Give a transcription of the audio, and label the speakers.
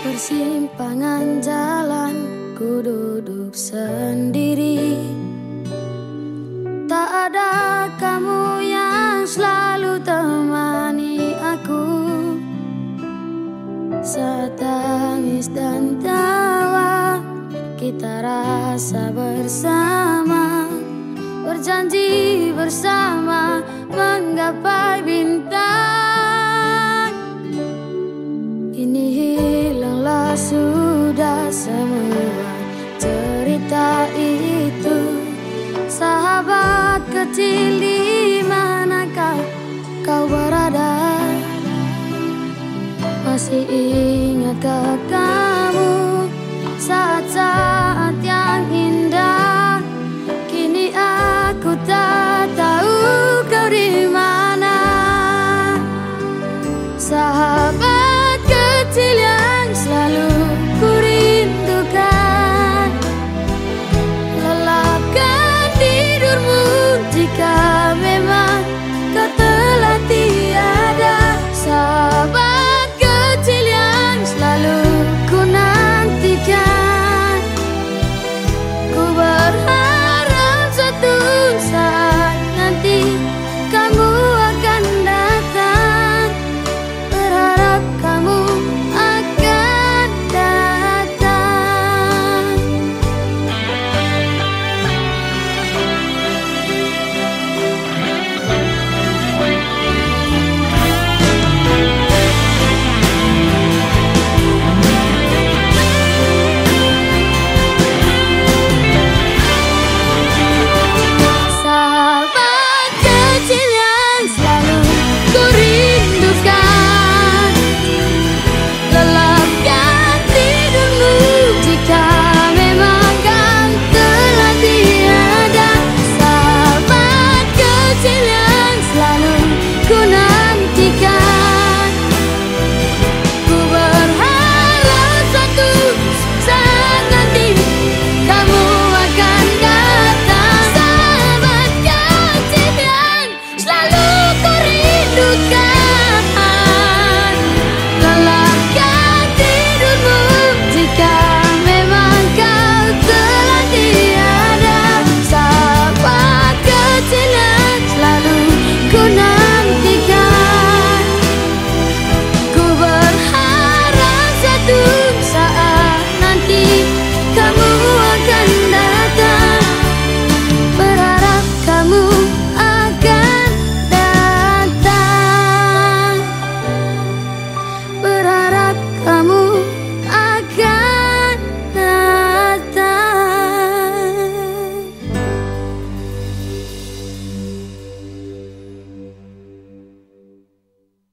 Speaker 1: Persimpangan jalan ku duduk sendiri. Tak ada kamu yang selalu temani aku. Saat tangis dan tawa kita rasa bersama. Berjanji bersama menggapai bintang. Kini hilanglah sudah semua cerita itu. Sahabat kecil, di manakah kau berada? Masih ingatkah kamu saat-saat yang indah? Kini aku tak tahu kau di mana. Sahabat kecil yang selalu